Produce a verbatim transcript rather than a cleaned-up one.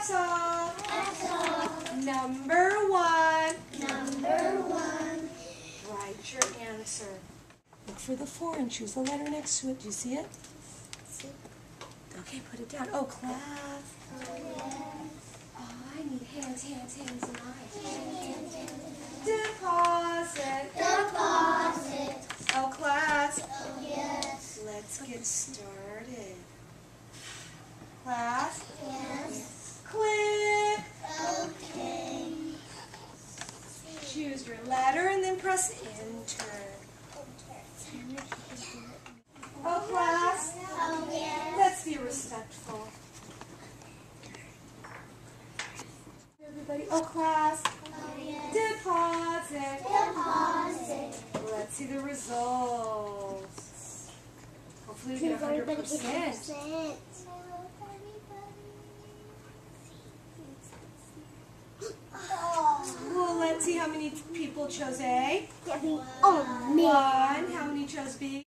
That's all. That's all. Number one. Number one. Write your answer. Look for the four and choose the letter next to it. Do you see it? Okay, put it down. Oh, class. Oh, yes. Oh, I need hands, hands, hands, and eyes. Deposit. Deposit. Oh, class. Oh, yes. Let's get started. Class. Yes. Click. Okay. Choose your letter and then press enter. Oh, class. Oh, yes. Let's be respectful. Everybody. Oh, class. Oh, yes. Deposit. Deposit. Let's see the results. Hopefully we get one hundred percent. Well, let's see how many people chose A. Oh, me. One. How many chose B?